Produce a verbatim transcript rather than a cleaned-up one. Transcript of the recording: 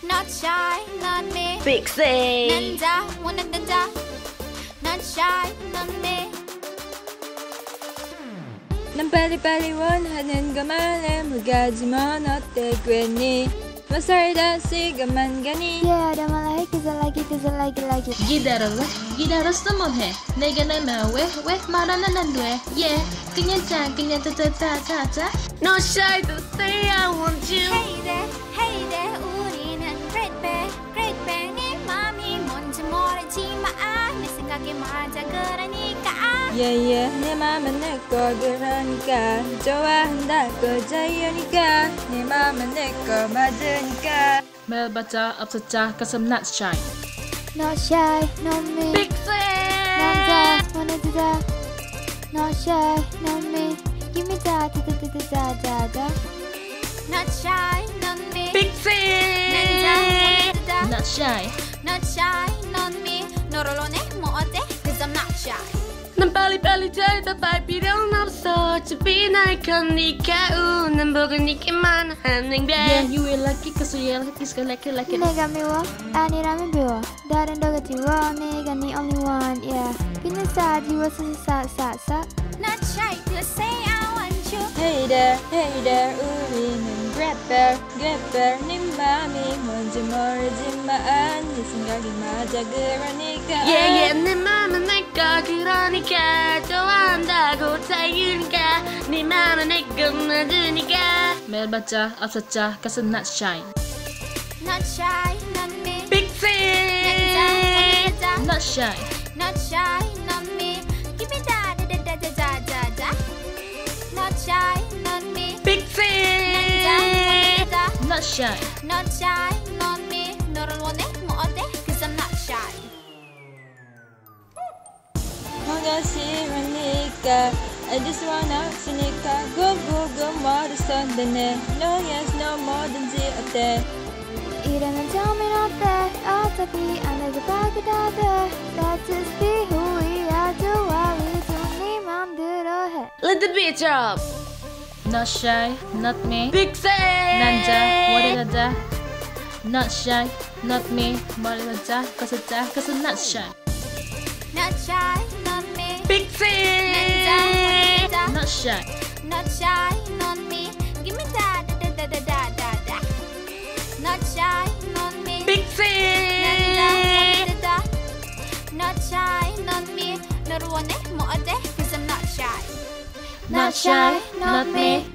Not shy, not me. Pixie. 난자 원한 남자. Not shy, not me. 난 빨리빨리 원하는 것만 해 물가지면 어때 괜히 몇 살다 시간만 가니 Yeah, I wanna like it, I like it, I like it, like it. 기다려라 기다렸으면 해 내가 내면 왜왜 말하는 안 돼 Yeah 그냥 자 그냥 자자자자자 Not shy to say I want you. Hey there, hey there, 우리는 great bear, great bear. 네 맘이 뭔지 모르지만 내 생각이 맞아 그러니까. Yeah yeah 내 맘은 내거 그러니까 좋아한다고 자유니까 내 맘은 내거 맞으니까 말봤자 없었자 cause I'm not shy Not shy, not me. Pixie. 남자 wanna do that. Not shy, not me. Give me that, da da da da da da. Not shy, not me. Pixie. 남자 wanna do that. Not shy Not shy, not me. 너를 원해 뭐 어때? Cause I'm not shy. 난 빨리빨리 대답할 필요는 없어 어차피 날 거니까 우는 보고 니게만 하는 게 Yeah you will like it cause you like it like it like it 내가 미워 아니라면 비워 다른 너가 지워 내가 네 only one yeah 그냥 싸지워서 싸싸싸 Not shy to say I want you. Hey there hey there 우리는 great bear great bear 네 맘이 뭔지 모르지만 네 생각이 맞아 그러니까 Yeah yeah 내 맘은 내거 그러니까 좋아한다고 자유니까 네 맘은 내거 맞으니까 말봤자 없었자 cause I'm not shy Not shy, not me. Pixie. Not shy Not shy, not me. Give me that, da da da da da da. Not shy, not me. Pixie. Not shy Not shy, not me. 너를 원해 뭐 어때? Cause I'm not shy. 너가 싫으니까 I just wanna 없으니까 go go go 뭐를 선택해 No yes no 뭐든지 어때 이러면 처음엔 어때? 어차피 안 해도 바꾸다 돼. Let's just be who we are. 좋아 우리 네 맘대로 해. Let the beat drop. Not shy not me Pixie. 난자 원하자 Not shy not me 말하자 cause I'm cause I'm not shy Not shy, not me. Pixie. Not shy Not shy, not me. Give me that, da da da da da da. Not shy, not me. Pixie. Not shy, not me. 너를 원해 뭐 어때? Cause I'm not shy. Not shy not me